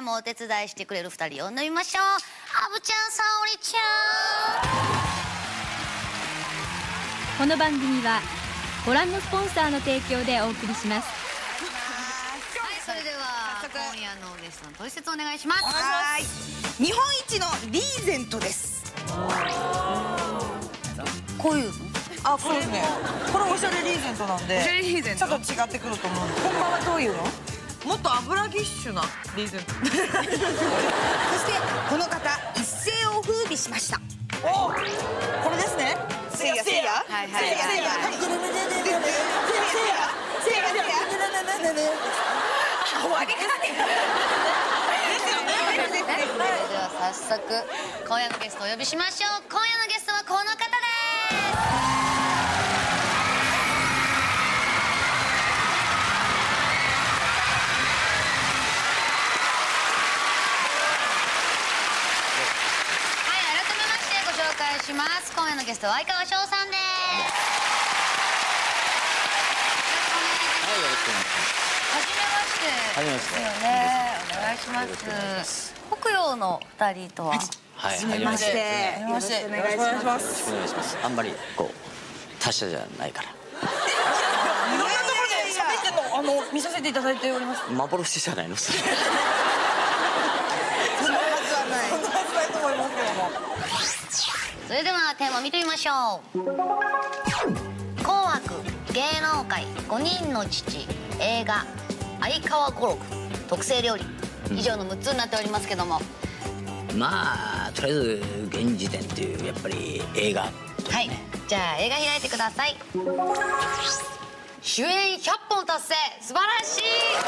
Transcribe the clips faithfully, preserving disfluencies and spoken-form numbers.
もお手伝いしてくれるふたり呼んでみましょう。アブちゃん、沙織ちゃん。この番組はご覧のスポンサーの提供でお送りします。 はい、それでは今夜のゲストの取説お願いします。 はい、日本一のリーゼントです。 こういうの、 あ、そうですね。これおしゃれリーゼントなんで、 おしゃれリーゼントちょっと違ってくると思うんで。本番はどういうの？もっと油ぎっしゅなリーゼント。そしてこの方、一世を風靡しました。お、これですね。せいやせいや。はいはいはい。せいやせいや。せいやせいや。せいやせいや。終わりかね。 それでは早速今夜のゲストをお呼びしましょう。今夜のゲストはこの方です。はい、改めましてご紹介します。今夜のゲストは相川翔さんです。 よろしくお願いします。 はじめましてですよね。お願いします。北洋の二人とは。 はい、 はじめまして。よろしくお願いします。 よろしくお願いします。あんまりこう達者じゃないから。 いろんなところで喋ってるのあの見させていただいております。 幻じゃないの。そそんなはずはない。そんなはずないと思いますけども。 それではテーマ見てみましょう。紅白芸能界ごにんの父、映画相川五六特製料理、以上のむっつになっておりますけども、 まあとりあえず現時点っていうやっぱり映画、ね、 はい、じゃあ映画開いてください。主演ひゃっぽん達成、素晴らしい。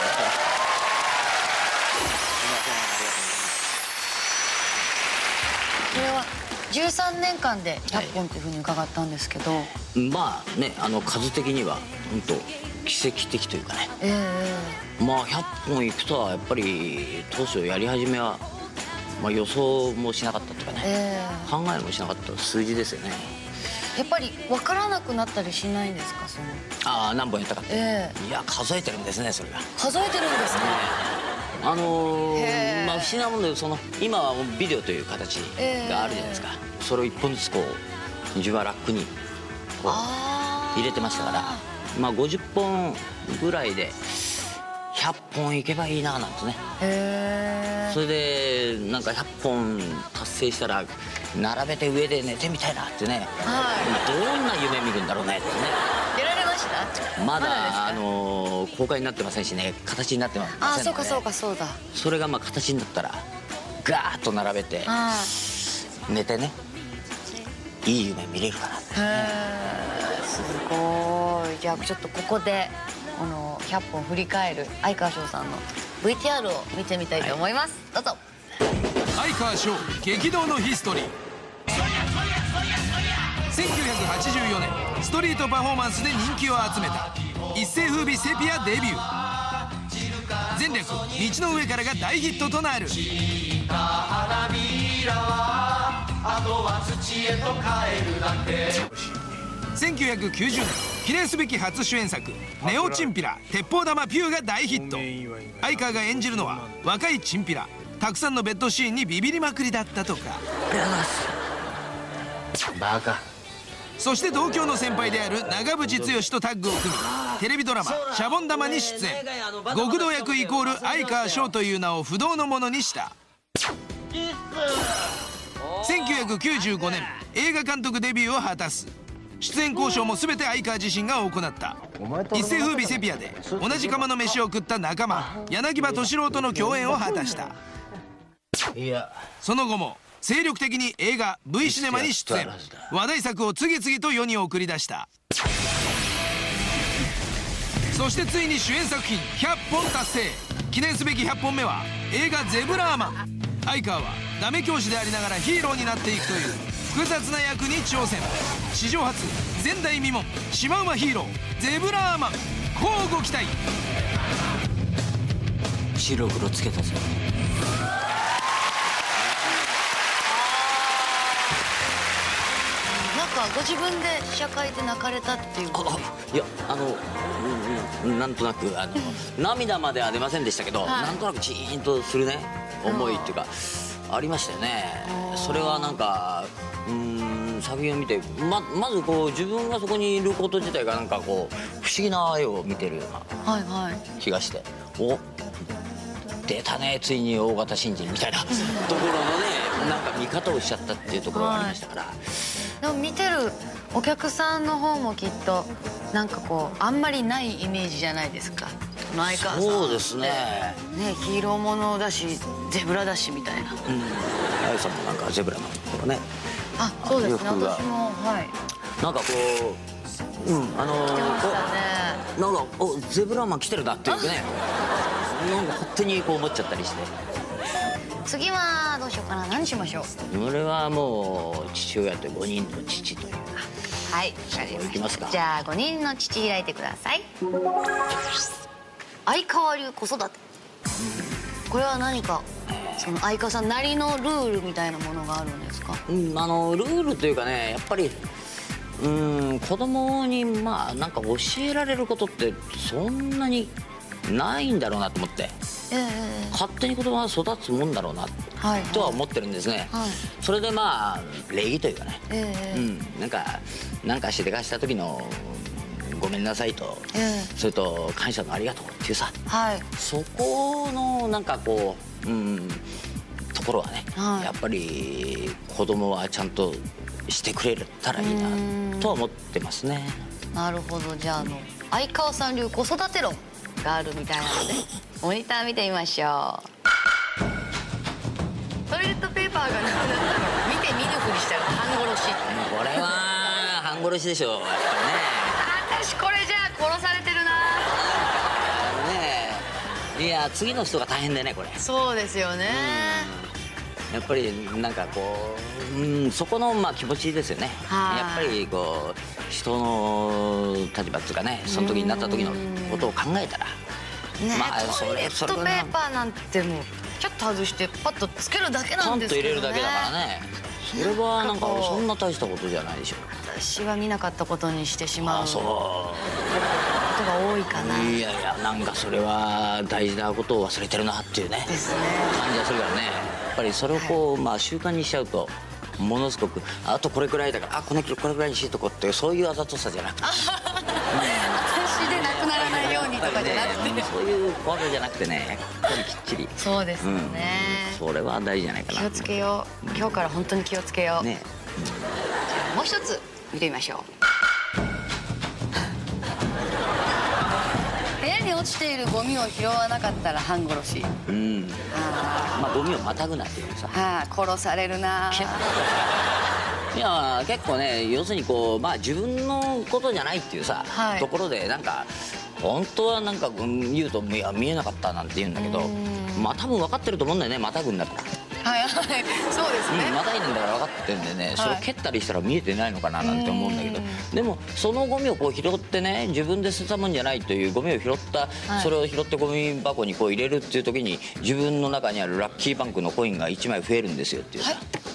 これはじゅうさんねんかんでひゃっぽんっていうふうに伺ったんですけど、 まあね、あの数的には本当奇跡的というかね、 えー、まあひゃっぽんいくとはやっぱり当初やり始めは、まあ、予想もしなかったとかね、えー、考えもしなかった数字ですよね。 やっぱり分からなくなったりしないんですか、そのああ何本やったかって、えー、いや数えてるんですね、それが数えてるんですね。 あのー、まあ不思議なもので、その今はビデオという形があるじゃないですか、えー、それを一本ずつこう自分はラックにこう入れてましたから、まあごじゅっぽんぐらいでひゃっぽんいけばいいななんてね。へー。それでなんかひゃっぽん達成したら並べて上で寝てみたいなってね、はい、どんな夢見るんだろうねってね。 出られました？ まだ、まだあのー、公開になってませんしね、形になってませんので、 あ、そうかそうかそうだ。それがまあ形になったらガーッと並べて寝てね、いい夢見れるかなって、ね、へー、すごい。じゃあちょっとここでこのひゃっぽん振り返る相川翔さんの ブイティーアール を見てみたいと思います、はい、どうぞ。 相川翔激動のヒストリー。せんきゅうひゃくはちじゅうよねんストリートパフォーマンスで人気を集めた一世風靡セピアデビュー。前略「道の上から」が大ヒットとなる。せんきゅうひゃくきゅうじゅうねん記念すべき初主演作「ネオチンピラ鉄砲玉ピュー」が大ヒット。相川が演じるのは若いチンピラ。たくさんのベッドシーンにビビりまくりだったとか。 バカ。 そして同郷の先輩である長渕剛とタッグを組み、テレビドラマ「シャボン玉」に出演。極道役イコール相川翔という名を不動のものにした。せんきゅうひゃくきゅうじゅうごねん映画監督デビューを果たす。出演交渉も全て相川自身が行った。一世風靡セピアで同じ釜の飯を食った仲間柳葉敏郎との共演を果たした。その後も精力的に映画 V シネマに出演。話題作を次々と世に送り出した。そしてついに主演作品ひゃっぽん達成。記念すべきひゃっぽんめは映画「ゼブラーマン」。相川はダメ教師でありながらヒーローになっていくという複雑な役に挑戦。史上初前代未聞シマウマヒーローゼブラーマン、乞うご期待。 白黒つけたぞ。 なんかご自分で試写会で泣かれたっていうこと。 いやあの、うん、なんとなくあの涙までは出ませんでしたけど、はい、なんとなくチーンとするね思いっていうかありましたよね。それはなんかうーん作品を見て ま, まずこう自分がそこにいること自体がなんかこう不思議な絵を見てるような気がして、はいはい、お出たねついに大型新人みたいなところのねなんか見方をしちゃったっていうところがありましたから、はい、 でも見てるお客さんの方もきっとなんかこうあんまりないイメージじゃないですか。相川さんそうですねねヒーローものだしゼブラだしみたいな。 あゆさんもなんかゼブラのところね。 あそうですね私もはいなんかこううんあのー、なんかおゼブラマン来てるなっていうねなんか勝手にこう思っちゃったりして。 次はどうしようかな。何しましょう。 俺はもう父親とごにんの父というかはいいきますか。 じゃあごにんの父開いてください。相川流子育て、うん、これは何かその相川さんなりのルールみたいなものがあるんですか。 うん、あのルールというかねやっぱりうん子供にまあなんか教えられることってそんなにないんだろうなと思って、えー、勝手に子供は育つもんだろうな、はい、とは思ってるんですね、はい、それでまあ礼儀というかね、えーうん、なんかなんかしでかした時のごめんなさいと、えー、それと感謝のありがとうっていうさ、はい、そこのなんかこう、うん、ところはね、はい、やっぱり子供はちゃんとしてくれたらいいなとは思ってますね。 なるほど。じゃあ、あの相川さん流子育て論があるみたいなのでモニター見てみましょう。トイレットペーパーがなくなったの見て見ぬふりしたら半殺し。 これは半殺しでしょやっぱりね。 私これじゃあ殺されてるな。 ねえいや次の人が大変でねこれ。 そうですよね。 やっぱりなんかこう、うん、そこのまあ気持ちですよね。やっぱりこう人の立場っていうかねその時になった時のことを考えたら、 ね、まあそれトイレットペーパーなんてもうちょっと外してパッとつけるだけなんですけどね。 パンと入れるだけだからね。それはなんかそんな大したことじゃないでしょ。 私は見なかったことにしてしまうことが多いかな。 いやいやなんかそれは大事なことを忘れてるなっていうねですね感じがするからね。やっぱりそれをこう、はい、まあ習慣にしちゃうとものすごくあとこれくらいだからあこのこれくらいにしとこうってそういうあざとさじゃなくて私でなくならないようにとかじゃなくて、ね、 そういうことじゃなくてねやっぱりきっちりそうですよね、 うん、それは大事じゃないかな。 気をつけよう今日から本当に気をつけようね。うん、じゃあもう一つ見てみましょう。部屋に落ちているゴミを拾わなかったら半殺し。うんまあゴミをまたぐなっていうさはあ殺されるな。 いや結構ね要するにこうまあ自分のことじゃないっていうさ、はい、ところでなんか本当はなんか言うといや見えなかったなんて言うんだけどまあ多分分かってると思うんだよねまたぐんだから。 はいはいそうですね、 うん、またいいんだから分かってんでね、はい、それを蹴ったりしたら見えてないのかななんて思うんだけどでもそのゴミをこう拾ってね自分で捨てたもんじゃないというゴミを拾った、はい、それを拾ってゴミ箱にこう入れるっていう時に自分の中にあるラッキーバンクのコインがいちまい増えるんですよっていうさ、はい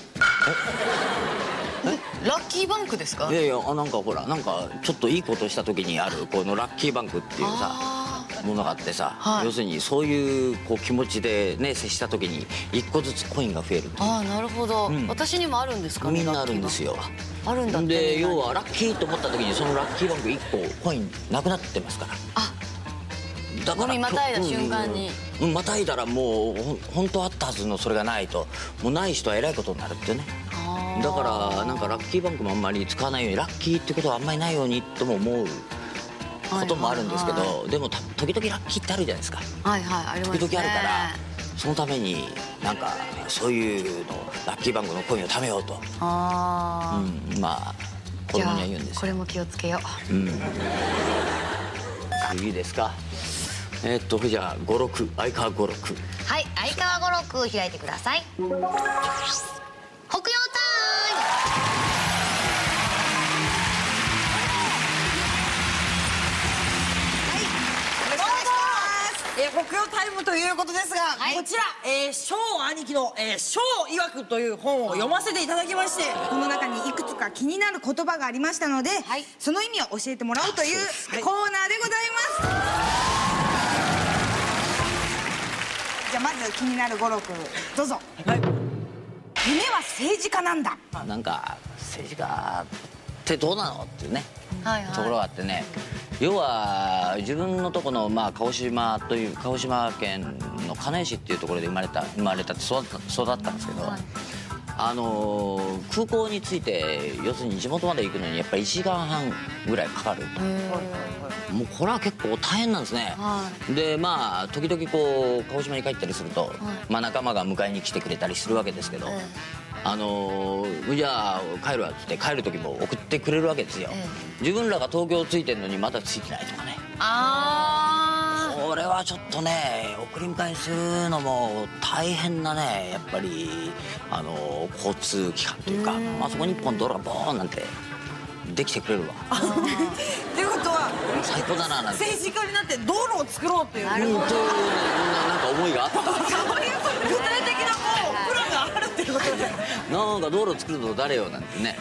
ラッキーバンクですか。 いやいやなんかほらなんかちょっといいことした時にあるこのラッキーバンクっていうさものがあってさ、はい、要するにそういうこう気持ちでね接した時にいっこずつコインが増えるっていう。 ああなるほど、うん、私にもあるんですかね。 みんなあるんですよ。 あるんだって。 で要はラッキーと思った時にそのラッキーバンクいっこコインなくなってますから。あだからゴミまたいだ瞬間に、 うん、またいだらもうほ本当あったはずのそれがないともうない人はえらいことになるってね。だからなんかラッキーバンクもあんまり使わないようにラッキーってことはあんまりないようにとも思うこともあるんですけど、はいはいはい、でも時々ラッキーってあるじゃないですか。 はいはいありますね。 時々あるからそのためになんかそういうのラッキーバンクのコインを貯めようとあ、うん、まあ子供には言うんですよ。 これも気をつけよう、うん、 次ですか。えー、っとじゃあごろく相川ごろくはい相川ごろく開いてください。北洋タイムよえー、北洋タイムということですが、 はい、 こちら、えー、翔兄貴の、えー、翔曰くという本を読ませていただきまして、この中にいくつか気になる言葉がありましたので、はい、その意味を教えてもらおうというコーナーでございます。じゃあまず気になる五郎君どうぞ。はい、夢は政治家なんだ。 なんか政治家ってどうなのっていうね、はいはい、ところがあってね、要は自分のとこの、まあ、鹿児島という鹿児島県の鹿屋市っていうところで生まれた生まれたって育った育ったんですけど、はい、あの空港に着いて要するに地元まで行くのにやっぱりいちじかんはんぐらいかかると。もうこれは結構大変なんですね。はい、でまあ時々こう鹿児島に帰ったりすると、はい、まあ、仲間が迎えに来てくれたりするわけですけど、あのー、じゃあ帰るわっつって帰る時も送ってくれるわけですよ。自分らが東京着いてんのにまだ着いてないとかね。ああ、これはちょっとね送り迎えするのも大変なね、やっぱりあのー、交通機関というか、まあそこに一本道路がボーンなんてできてくれるわ。 ということは最高だななんて。 政治家になって道路を作ろうという、 なるほど、なんか思いがあった。 そういう具体的なこうプランがあるっていうことで、 なんか道路作るの誰よなんてね。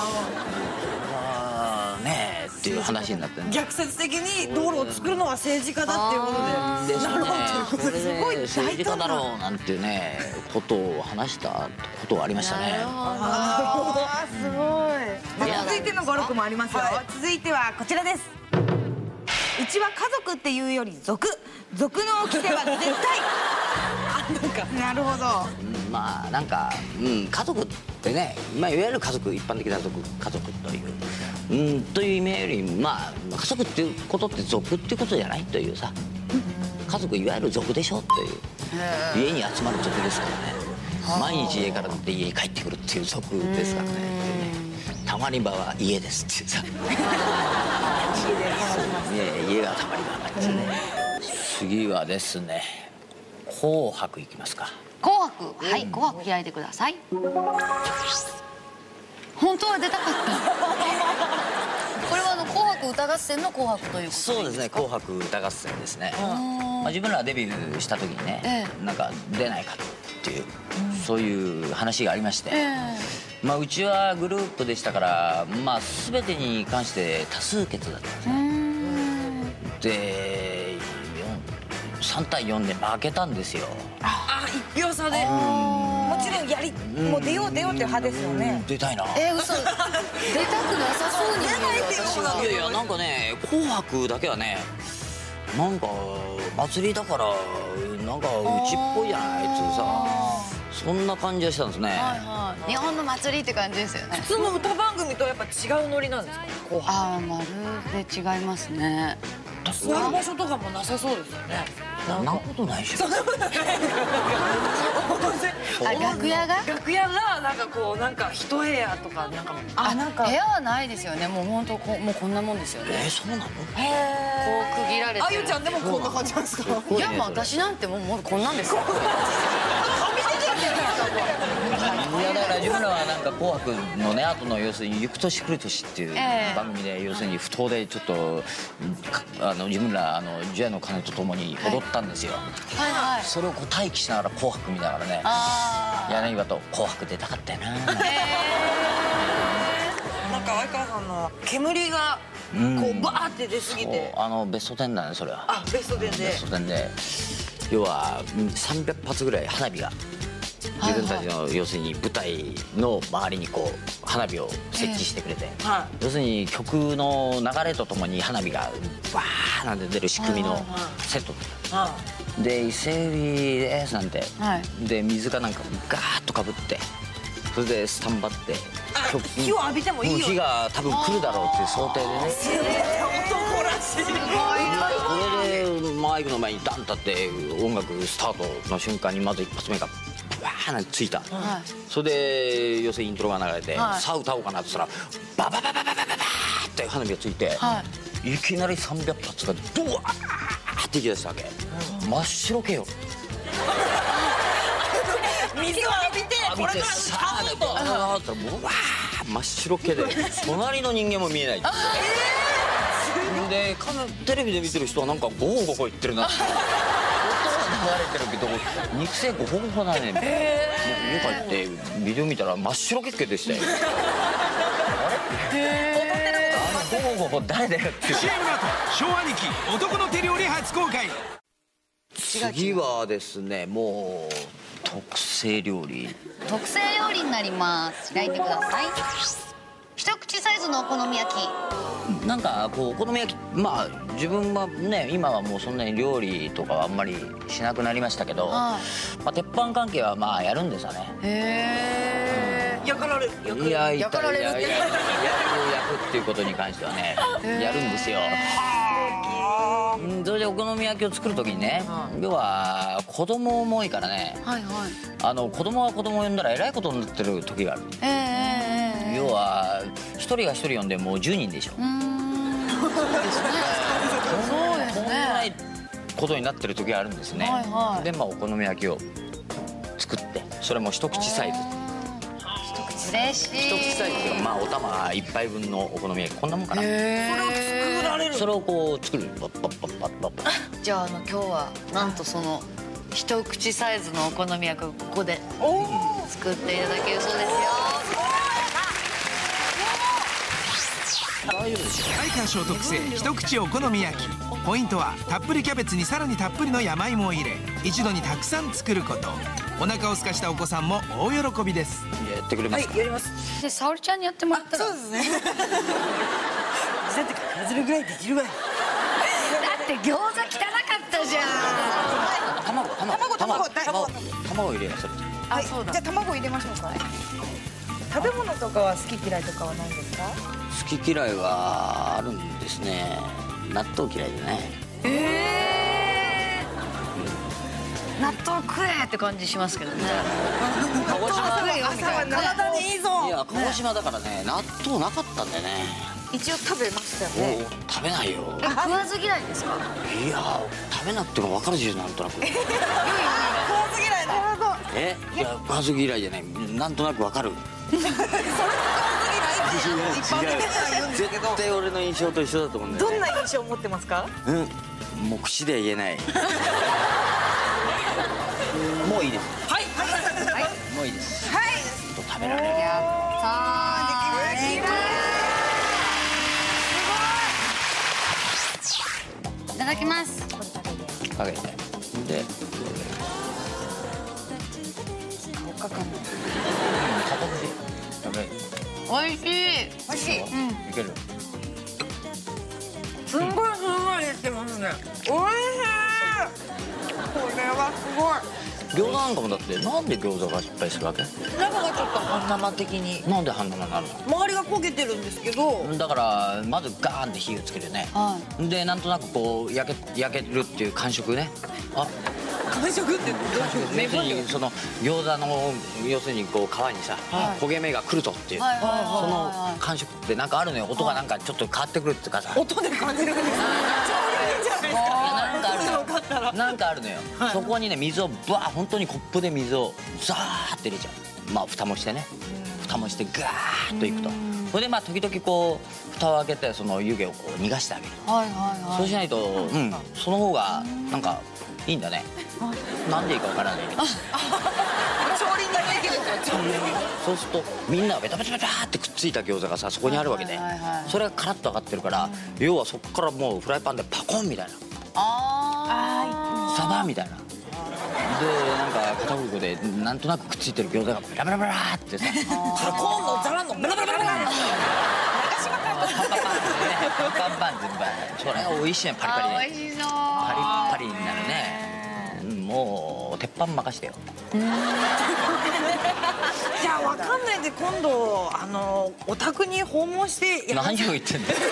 ああねえっていう話になってね。 逆説的に道路を作るのは政治家だっていうことで、なるほどということですごい政治家だろうなんていうねことを話したことがありましたね。 ああすごい。続いての語録もありますよ。続いてはこちらです。うちは家族っていうより族、族の掟は絶対。なるほど。 まあなんか、うん、家族ってね、まあ、いわゆる家族、一般的な族家族という、うん、という意味より、まあ家族っていうことって族っていうことじゃないというさ、家族いわゆる族でしょという、家に集まる族ですからね、毎日家から出て家に帰ってくるっていう族ですからね、たまり場は家ですっていうさ家がたまり場なんですね。次はですね、紅白いきますか。 紅白、はい、紅白開いてください。本当は出たかったこれはあの紅白歌合戦の紅白ということですか？ そうですね、紅白歌合戦ですね。まあ自分らがデビューした時にね、ええ、なんか出ないかっていう、うん、そういう話がありまして、えー、まあうちはグループでしたから、まあ全てに関して多数決だったんですね。でさんたいよんで負けたんですよ。 ああ、いち票差で。もちろんやりもう出よう出ようっていう派ですよね。 出たいな。 えー、嘘出たくなさそうに見える。 私は。 いやいや、なんかね、紅白だけはね、なんか祭りだからなんかうちっぽいじゃないっていうさ、そんな感じがしたんですね。はいはい、日本の祭りって感じですよね。 普通の歌番組とやっぱ違うノリなんですか？紅白。ああ、 まるで違いますね。 座る場所とかもなさそうですよね。 そんなことないでしょ。 楽屋が楽屋がなんかこうなんか一部屋とかなんかあなんか部屋はないですよね。もう本当こうもうこんなもんですよね。 えー、そうなの？へえ。こう区切られて。 あゆちゃんでもこんな感じなんですか？ いやまあ私なんてもうもうこんなんですよ。 いやだから自分らはなんか紅白のね後の要するに「ゆく年来る年」っていう番組で要するに不当でちょっとあの自分らあの除夜の鐘とともに踊ったんですよ。はいはい。それをこう待機しながら紅白見ながらね、柳葉と紅白出たかったよな。なんか相川さんの煙がこうバーって出すぎて、 あのベストテンだねそれは。 あベストテンで。 ベストテンで要はさんびゃく発ぐらい花火が。自分たちの要するに舞台の周りにこう花火を設置してくれて、要するに曲の流れとともに花火がバーなんて出る仕組みのセットで、一斉にですなんてで水かなんかガーッとかぶって、それでスタンバって火を浴びてもいいよ、 火が多分来るだろうっていう想定でね。 男らしい。 これでマイクの前にダン立って音楽スタートの瞬間にまず一発目がバーンってついた、はい、それで要するにイントロが流れて、はい、さあ歌おうかなって言ったらババババババババーって花火がついて、はい、いきなりさんびゃく発がドワーっていきだしたわけ、うん、真っ白けよ。 水を浴びてこれからさあでバーッともうわー真っ白けで隣の人間も見えない。でテレビで見てる人はなんかゴーゴー言ってるなってれてるけど肉成分ほぼほぼないね。もう家帰ってビデオ見たら真っ白けっけでしたよ。あのほぼほぼ誰だよって。 シーエム の後昭和にき男の手料理初公開。 次はですね、もう特製料理。 特製料理になります。開いてください。一口サイズのお好み焼き。 なんかこうお好み焼き、まあ自分はね今はもうそんなに料理とかはあんまりしなくなりましたけど、まあ鉄板関係はまあやるんですよね。 へえ。焼かられる。 いや焼かられるって。 焼く焼くっていうことに関してはねやるんですよ。それでお好み焼きを作る時にね、要は子供も多いからね、 はいはい。 あの子供が子供を呼んだらえらいことになってる時がある。 ええええ。 要は一人が一人呼んでもうじゅうにんでしょ。 うーん。そうですね。そうですとんでもなね。 いことになってる時があるんですね。 はいはいでまあお好み焼きを作ってそれも一口サイズ。 嬉しい。 一口サイズっていうかまあお玉一杯分のお好み焼きこんなもんかな。 それを作られる。 それをこう作る。パッパッパッパッパッパッ。 じゃああの今日はなんとその一口サイズのお好み焼きをここで作っていただけるそうですよ。 大丈夫ですよ。 愛川賞特製一口お好み焼き。ポイントはたっぷりキャベツにさらにたっぷりの山芋を入れ一度にたくさん作ること。お腹を空かしたお子さんも大喜びです。 やってくれますか。 はい、やります。 で沙織ちゃんにやってもらったら。 そうですね。だって数えるぐらいできるわよ。 だって餃子汚かったじゃん。 卵卵卵卵卵卵入れなさい。 はい、じゃあ卵入れましょうか。食べ物とかは好き嫌いとかはないんですか？ 好き嫌いはあるんですね。納豆嫌いでね。 ええ。納豆食えって感じしますけどね。 鹿児島食えよみたいな。 体にいいぞ。 いや鹿児島だからね納豆なかったんだよね。 一応食べましたよね。 お食べないよ。 え食わず嫌いですか。 いや食べなくても分かるじゃんなんとなく。 食わず嫌いだ。なるほど。 えいや食わず嫌いじゃないなんとなく分かる。 それ食わず嫌いって一般的には言うんですけど。 絶対俺の印象と一緒だと思うんだよね。 どんな印象を持ってますか？ うんもう口では言えない。もういいです。 はいはいもういいです。 はい。 と食べられる。 やったー。 できました。 いただきます。 かけてでかかんない。 片手食べ美味しい。 美味しい。 いける。 すんごいふんわりしてますね。美味しい。これはすごい。 餃子なんかもだってなんで餃子が失敗するわけ？ 中がちょっと半生的に。 なんで半生になる周りが焦げてるんですけど。 の？だからまずガーンって火をつけるね。 はでなんとなくこう焼け焼けるっていう感触ね。あ完食ってどういう要するにその餃子の要するにこう皮にさ焦げ目が来るとっていうはいはいはいはいその感触ってなんかあるのよ。音がなんかちょっと変わってくるっていうかさ。 音で感じるんです。 なんかあるのよ。なんかあるのよ。そこにね水をバー本当にコップで水をザーって入れちゃう。まあ蓋もしてね。蓋もしてガーッといくと。それでまあ時々こう蓋を開けてその湯気をこう逃がしてあげる。 はいはいはい。 そうしないとうんその方がなんかいいんだね。なんでいいかわからないけど。 調理人的ですよ。 そうするとみんながベタベタベタってくっついた餃子がさそこにあるわけで、 はいはいはいそれがカラッと揚がってるから、要はそこからもうフライパンでパコンみたいなあサバみたいな。でなんか片栗粉でなんとなくくっついてる餃子がベラベラベラってさ、 それコーンのザランのベラベラベラベラ。 パンパンパンパンパンパン全部それが美味しいね。パリパリあ。 ね。 美味しそう。 パリパリになるね。もう鉄板任してよ。 じゃあわかんないんで今度あのお宅に訪問してや何を言ってんだよ。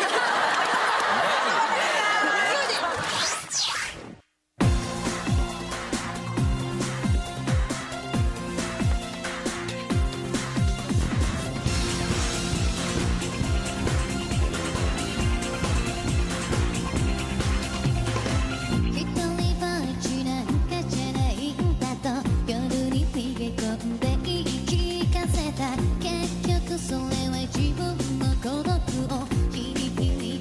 一人ぼっちなんかじゃないんだと夜に逃げ込んで言い聞かせた。結局それは自分の孤独を日に日に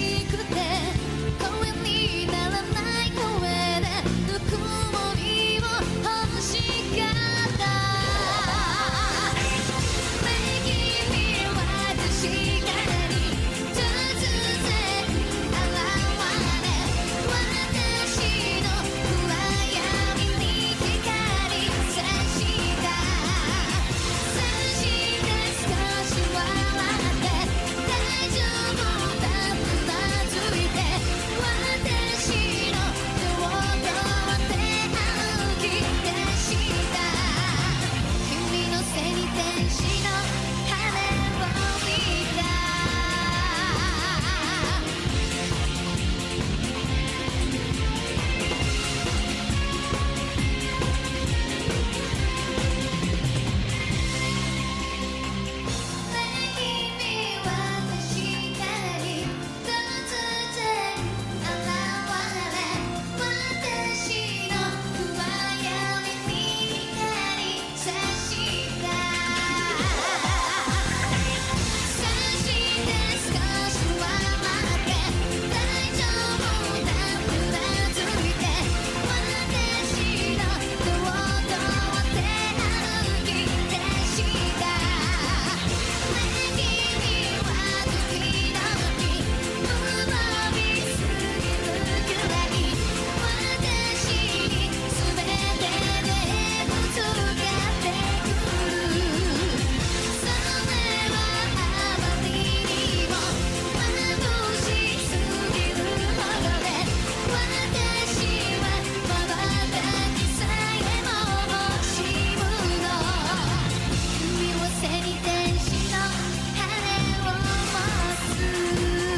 くて声にならない声でぬくもりを欲しかった目に私からに突然現れ私の暗闇に光差したそして少し笑って大丈夫だとうなずいて私の手を取って歩き出した君の背に天使の羽を見た君私からに突然現れ私の暗闇に光差したそして少し笑って大丈夫だとうなずいて私の手を取って歩き出した君は時々無防備すぎるくらい私に全てでぶつかってくるそれはあまりにも眩しすぎるほどで私は瞬きさえも惜しむの君を背に天使の羽を持つ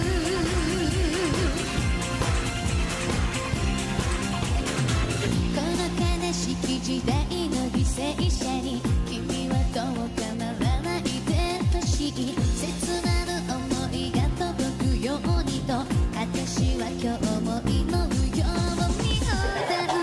この悲しき時代の犠牲者に君はどうかならないでほしい切なる想いが届くようにと私は今日も祈るように歌う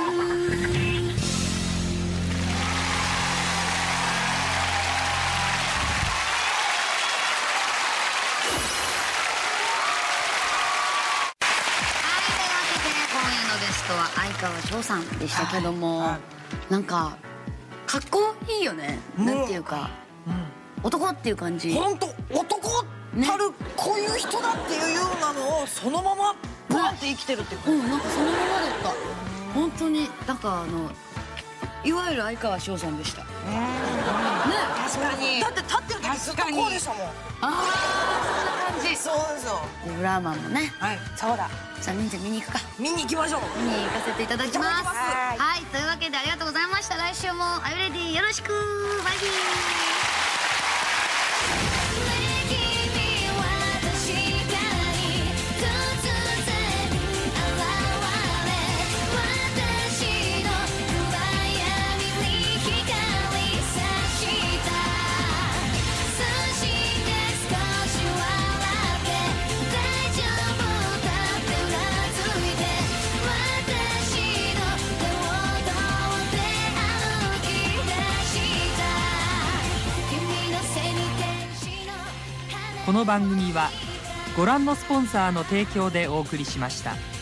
は相川翔さんでしたけども、はいはい、なんかかっこいいよね、うん、なんていうか、うん、男っていう感じ。 本当男たる、ね、こういう人だっていうようなのをそのままバーンって生きてるっていうか、 うん、なんかそのままだった本当に。なんかあのいわゆる相川翔さんでした。ね、 確かに。だって立ってる時ずっとこうでしたもん。ああ、そんな感じ。 そうですよ。 でブラーマンもね。 はい、そうだ。 さあみんな見に行くか。 見に行きましょう。 見に行かせていただきます。 はい、 はい、というわけでありがとうございました。来週もあゆレディよろしく。バイビー。 この番組はご覧のスポンサーの提供でお送りしました。